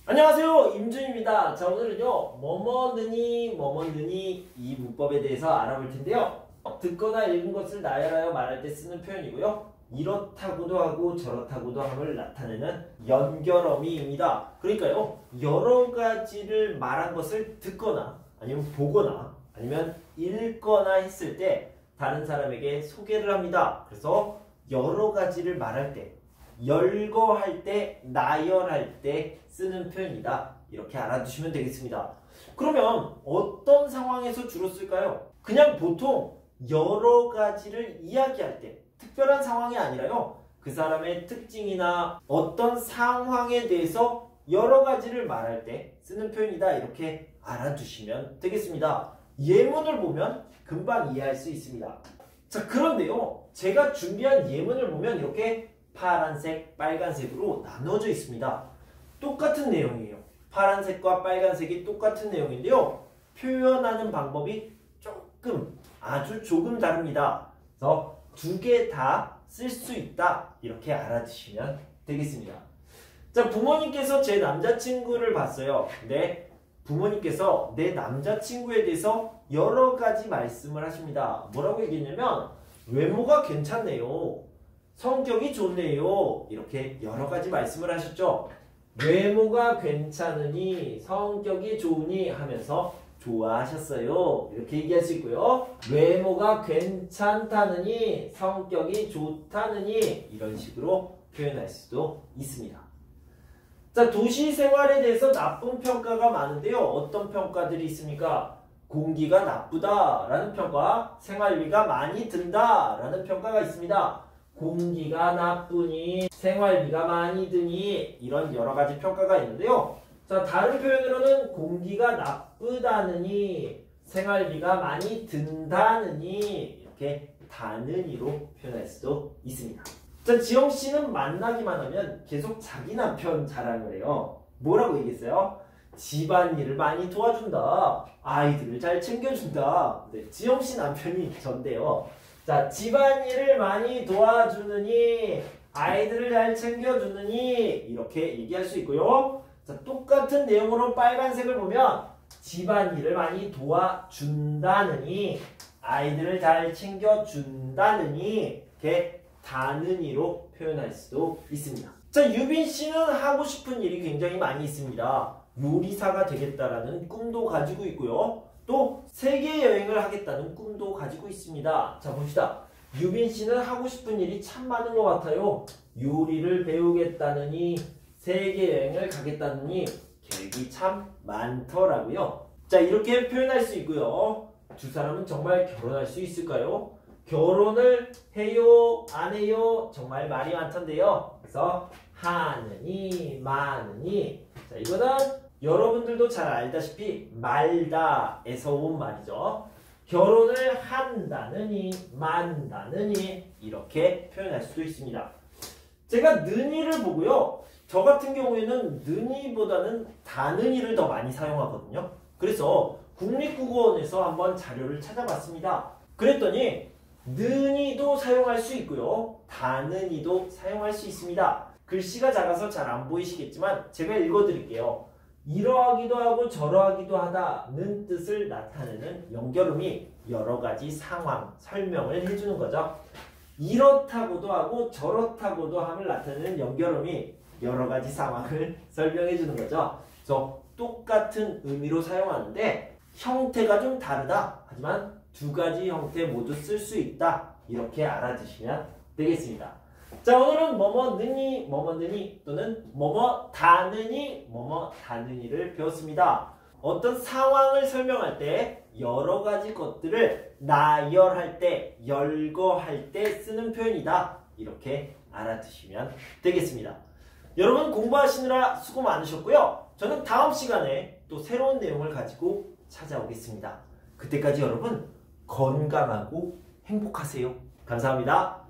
안녕하세요, 임준입니다. 자, 오늘은요 뭐뭐느니 이 문법에 대해서 알아볼 텐데요. 듣거나 읽은 것을 나열하여 말할 때 쓰는 표현이고요. 이렇다고도 하고 저렇다고도 함을 나타내는 연결어미입니다. 그러니까요, 여러 가지를 말한 것을 듣거나 아니면 보거나 아니면 읽거나 했을 때 다른 사람에게 소개를 합니다. 그래서 여러 가지를 말할 때, 열거할 때, 나열할 때 쓰는 표현이다. 이렇게 알아두시면 되겠습니다. 그러면 어떤 상황에서 주로 쓸까요? 그냥 보통 여러 가지를 이야기할 때, 특별한 상황이 아니라요, 그 사람의 특징이나 어떤 상황에 대해서 여러 가지를 말할 때 쓰는 표현이다. 이렇게 알아두시면 되겠습니다. 예문을 보면 금방 이해할 수 있습니다. 자, 그런데요, 제가 준비한 예문을 보면 이렇게 파란색, 빨간색으로 나눠져 있습니다. 똑같은 내용이에요. 파란색과 빨간색이 똑같은 내용인데요, 표현하는 방법이 아주 조금 다릅니다. 그래서 두 개 다 쓸 수 있다. 이렇게 알아두시면 되겠습니다. 자, 부모님께서 제 남자친구를 봤어요. 근데 부모님께서 내 남자친구에 대해서 여러 가지 말씀을 하십니다. 뭐라고 얘기했냐면, 외모가 괜찮네요, 성격이 좋네요, 이렇게 여러 가지 말씀을 하셨죠. 외모가 괜찮으니 성격이 좋으니 하면서 좋아하셨어요, 이렇게 얘기할 수 있고요. 외모가 괜찮다느니 성격이 좋다느니 이런 식으로 표현할 수도 있습니다. 자, 도시 생활에 대해서 나쁜 평가가 많은데요. 어떤 평가들이 있습니까? 공기가 나쁘다라는 평가, 생활비가 많이 든다라는 평가가 있습니다. 공기가 나쁘니, 생활비가 많이 드니, 이런 여러 가지 평가가 있는데요. 자, 다른 표현으로는 공기가 나쁘다느니, 생활비가 많이 든다느니, 이렇게 다느니로 표현할 수도 있습니다. 자, 지영씨는 만나기만 하면 계속 자기 남편 자랑을 해요. 뭐라고 얘기했어요? 집안일을 많이 도와준다, 아이들을 잘 챙겨준다. 네, 지영씨 남편이 전데요. 자, 집안일을 많이 도와주느니, 아이들을 잘 챙겨주느니, 이렇게 얘기할 수 있고요. 자, 똑같은 내용으로 빨간색을 보면 집안일을 많이 도와준다느니, 아이들을 잘 챙겨준다느니, 이렇게 다느니로 표현할 수도 있습니다. 자, 유빈씨는 하고 싶은 일이 굉장히 많이 있습니다. 요리사가 되겠다라는 꿈도 가지고 있고요. 또 세계 여행을 하겠다는 꿈도 가지고 있습니다. 자, 봅시다. 유빈씨는 하고 싶은 일이 참 많은 것 같아요. 요리를 배우겠다느니, 세계 여행을 가겠다느니 계획이 참 많더라고요. 자, 이렇게 표현할 수 있고요. 두 사람은 정말 결혼할 수 있을까요? 결혼을 해요, 안 해요? 정말 말이 많던데요. 그래서 하느니, 마느니. 자, 이거는 여러분들도 잘 알다시피 말다에서 온 말이죠. 결혼을 한다느니, 만다느니 이렇게 표현할 수도 있습니다. 제가 느니를 보고요, 저 같은 경우에는 느니보다는 다느니를 더 많이 사용하거든요. 그래서 국립국어원에서 한번 자료를 찾아봤습니다. 그랬더니 느니도 사용할 수 있고요, 다느니도 사용할 수 있습니다. 글씨가 작아서 잘 안 보이시겠지만 제가 읽어드릴게요. 이러하기도 하고 저러하기도 하다는 뜻을 나타내는 연결음이 여러 가지 상황, 설명을 해주는 거죠. 이렇다고도 하고 저렇다고도 함을 나타내는 연결음이 여러 가지 상황을 설명해 주는 거죠. 그래서 똑같은 의미로 사용하는데 형태가 좀 다르다. 하지만 두 가지 형태 모두 쓸 수 있다. 이렇게 알아두시면 되겠습니다. 자, 오늘은 뭐뭐느니 또는 뭐뭐다느니를 배웠습니다. 어떤 상황을 설명할 때 여러 가지 것들을 나열할 때, 열거할 때 쓰는 표현이다. 이렇게 알아두시면 되겠습니다. 여러분 공부하시느라 수고 많으셨고요. 저는 다음 시간에 또 새로운 내용을 가지고 찾아오겠습니다. 그때까지 여러분 건강하고 행복하세요. 감사합니다.